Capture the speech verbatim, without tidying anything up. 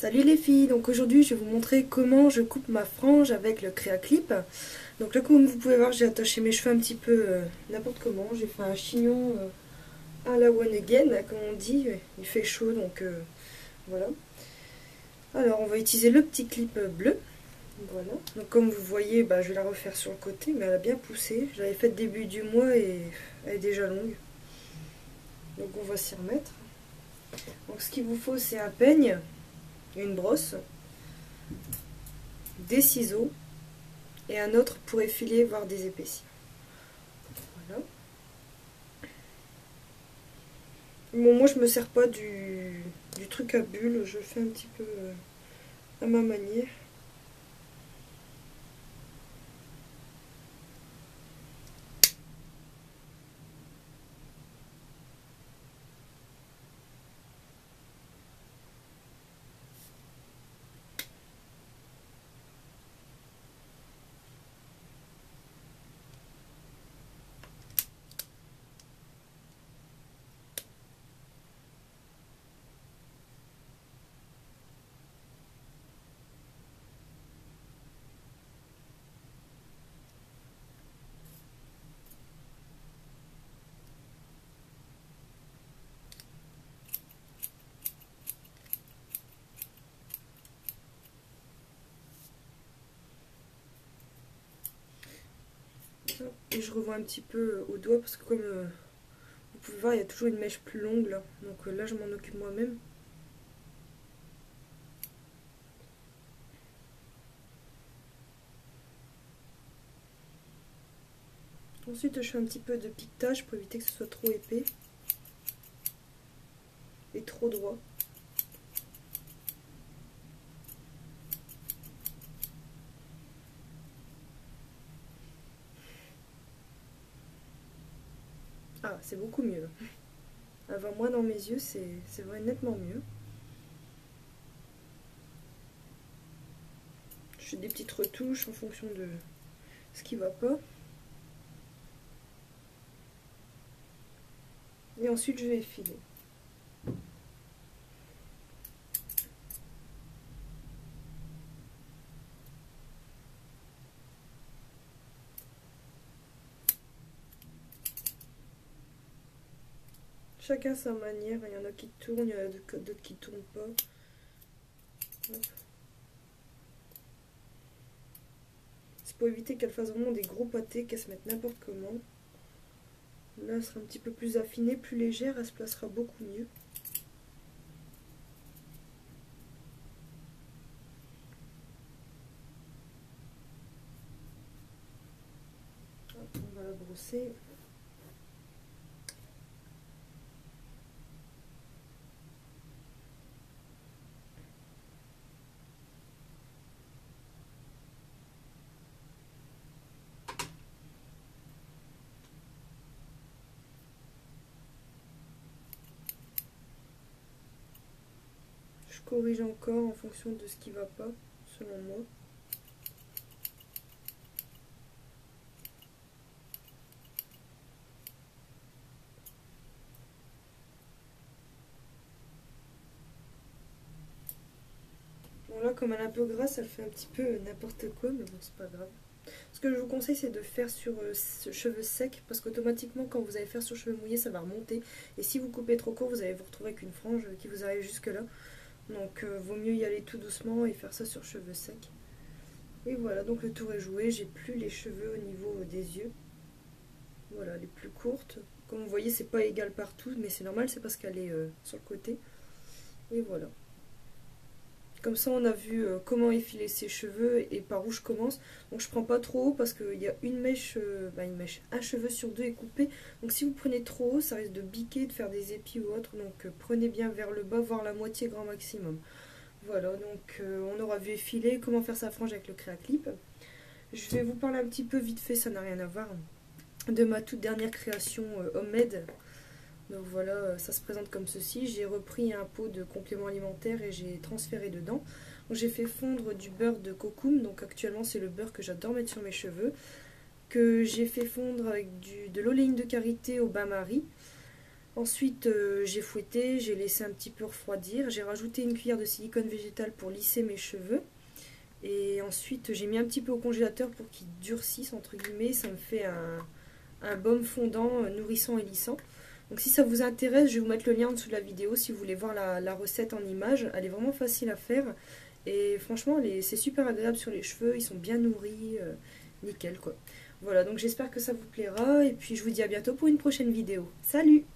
Salut les filles, donc aujourd'hui je vais vous montrer comment je coupe ma frange avec le Créaclip. Donc là comme vous pouvez voir j'ai attaché mes cheveux un petit peu euh, n'importe comment, j'ai fait un chignon euh, à la one again comme on dit, il fait chaud donc euh, voilà. Alors on va utiliser le petit clip bleu, voilà. Donc comme vous voyez bah, je vais la refaire sur le côté mais elle a bien poussé, je l'avais faite début du mois et elle est déjà longue. Donc on va s'y remettre. Donc ce qu'il vous faut c'est un peigne, une brosse, des ciseaux et un autre pour effiler, voire désépaissir. Voilà. Bon, moi je me sers pas du, du truc à bulles, je fais un petit peu euh, à ma manière. Et je revois un petit peu au doigt parce que comme euh, vous pouvez voir il y a toujours une mèche plus longue là. Donc euh, là je m'en occupe moi-même. Ensuite je fais un petit peu de piquetage pour éviter que ce soit trop épais et trop droit. Ah, c'est beaucoup mieux. Avant moi dans mes yeux c'est vrai nettement mieux. Je fais des petites retouches en fonction de ce qui va pas. Et ensuite je vais effiler. Chacun sa manière, il y en a qui tournent, il y en a d'autres qui tournent pas. C'est pour éviter qu'elle fasse vraiment des gros pâtés, qu'elle se mette n'importe comment. Là, elle sera un petit peu plus affinée, plus légère, elle se placera beaucoup mieux. Hop, on va la brosser. Je corrige encore en fonction de ce qui va pas, selon moi. Bon là, comme elle est un peu grasse, elle fait un petit peu n'importe quoi, mais bon, c'est pas grave. Ce que je vous conseille, c'est de faire sur euh, cheveux secs, parce qu'automatiquement, quand vous allez faire sur cheveux mouillés, ça va remonter. Et si vous coupez trop court, vous allez vous retrouver avec une frange qui vous arrive jusque là. Donc, euh, vaut mieux y aller tout doucement et faire ça sur cheveux secs. Et voilà, donc le tour est joué. J'ai plus les cheveux au niveau des yeux. Voilà, les plus courtes. Comme vous voyez, c'est pas égal partout, mais c'est normal, c'est parce qu'elle est euh, sur le côté. Et voilà. Comme ça, on a vu euh, comment effiler ses cheveux et par où je commence. Donc, je prends pas trop haut parce qu'il y a une mèche, euh, bah, une mèche, un cheveu sur deux est coupé. Donc, si vous prenez trop haut, ça risque de biquer, de faire des épis ou autre. Donc, euh, prenez bien vers le bas, voire la moitié grand maximum. Voilà, donc euh, on aura vu effiler, comment faire sa frange avec le Créaclip. Je vais vous parler un petit peu vite fait, ça n'a rien à voir, de ma toute dernière création euh, homemade. Donc voilà, ça se présente comme ceci. J'ai repris un pot de compléments alimentaires et j'ai transféré dedans. J'ai fait fondre du beurre de cocoum, donc actuellement c'est le beurre que j'adore mettre sur mes cheveux, que j'ai fait fondre avec du, de l'oléine de karité au bain-marie, Ensuite, euh, j'ai fouetté, j'ai laissé un petit peu refroidir. J'ai rajouté une cuillère de silicone végétal pour lisser mes cheveux. Et ensuite, j'ai mis un petit peu au congélateur pour qu'il durcisse, entre guillemets. Ça me fait un, un baume fondant, euh, nourrissant et lissant. Donc si ça vous intéresse, je vais vous mettre le lien en dessous de la vidéo si vous voulez voir la, la recette en image. Elle est vraiment facile à faire. Et franchement, c'est super agréable sur les cheveux. Ils sont bien nourris. Euh, nickel, quoi. Voilà, donc j'espère que ça vous plaira. Et puis je vous dis à bientôt pour une prochaine vidéo. Salut!